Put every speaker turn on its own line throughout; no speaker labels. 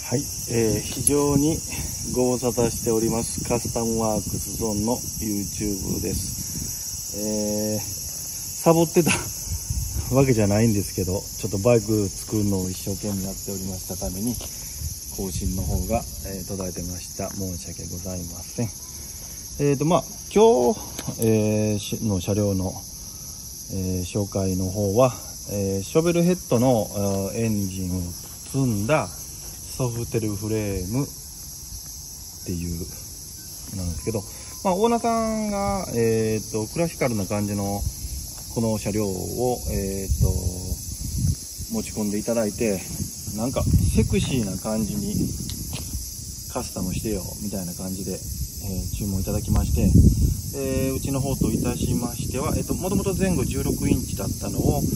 はい、非常にご無沙汰しておりますカスタムワークスゾーンの YouTube です。サボってたわけじゃないんですけど、ちょっとバイク作るのを一生懸命やっておりましたために更新の方が、途絶えてました。申し訳ございません。今日、の車両の、紹介の方は、ショベルヘッドのエンジンを積んだソフテルフレームっていうなんですけど、オーナーさんが、クラシカルな感じのこの車両を、持ち込んでいただいて、なんかセクシーな感じにカスタムしてよみたいな感じで、注文いただきまして、うちの方といたしましては、もともと前後16インチだったのを、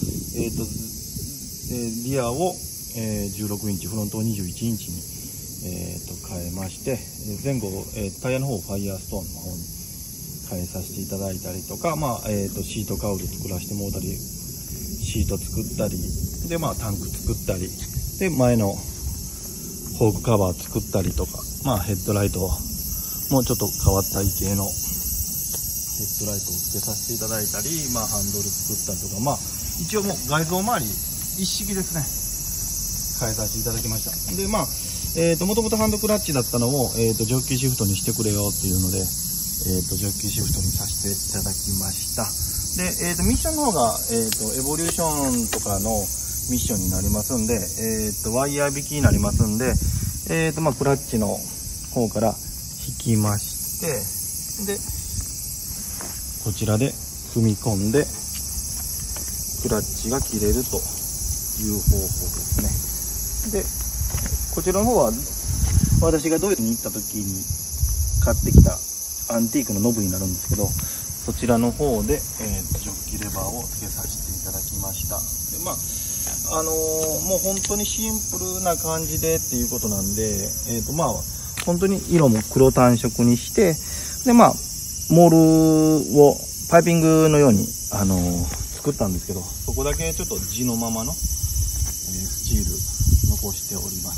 リアを16インチ、フロントを21インチに、変えまして、前後、タイヤの方をファイヤーストーンの方に変えさせていただいたりとか、シートカウル作らせてもらったり、シート作ったりで、タンク作ったりで、前のフォークカバー作ったりとか、ヘッドライトもうちょっと変わった異形のヘッドライトをつけさせていただいたり、ハンドル作ったりとか、一応もう外装周り一式ですね、変えさせていただきました。で、もともとハンドクラッチだったのを、ジョッキシフトにしてくれよっていうので、ジョッキシフトにさせていただきました。で、ミッションの方が、エボリューションとかのミッションになりますんで、ワイヤー引きになりますんで、クラッチの方から引きまして、で、こちらで踏み込んで、クラッチが切れるという方法ですね。で、こちらの方は私がドイツに行った時に買ってきたアンティークのノブになるんですけど、そちらの方で、ジョッキレバーを付けさせていただきました。で、もう本当にシンプルな感じでっていうことなんで、本当に色も黒単色にして、で、モールをパイピングのように、作ったんですけど、そこだけちょっと地のままの、スチール残しております。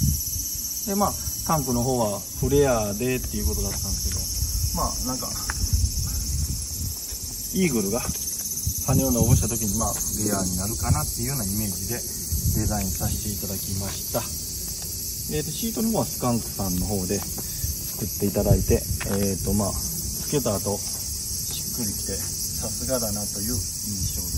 で、タンクの方はフレアでっていうことだったんですけど、なんかイーグルが羽を伸ばした時にフレアになるかなっていうようなイメージでデザインさせていただきました。シートの方はスカンクさんの方で作っていただいて、つけた後しっくりきてさすがだなという印象です。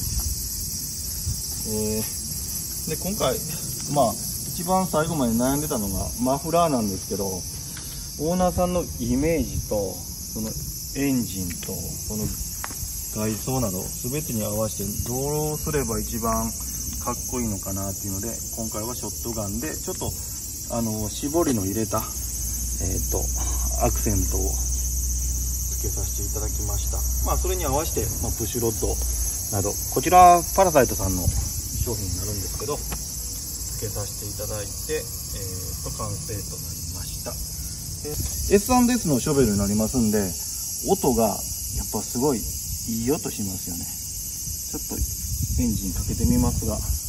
で、今回一番最後まで悩んでたのがマフラーなんですけど、オーナーさんのイメージとそのエンジンとその外装など全てに合わせてどうすれば一番かっこいいのかなっていうので、今回はショットガンでちょっと絞りの入れたアクセントをつけさせていただきました。それに合わせて、プッシュロッドなど、こちらパラサイトさんの商品になるんですけど、つけさせていただいて、完成となりました。S&S のショベルになりますんで、音がやっぱすごいいい音しますよね。ちょっとエンジンかけてみますが。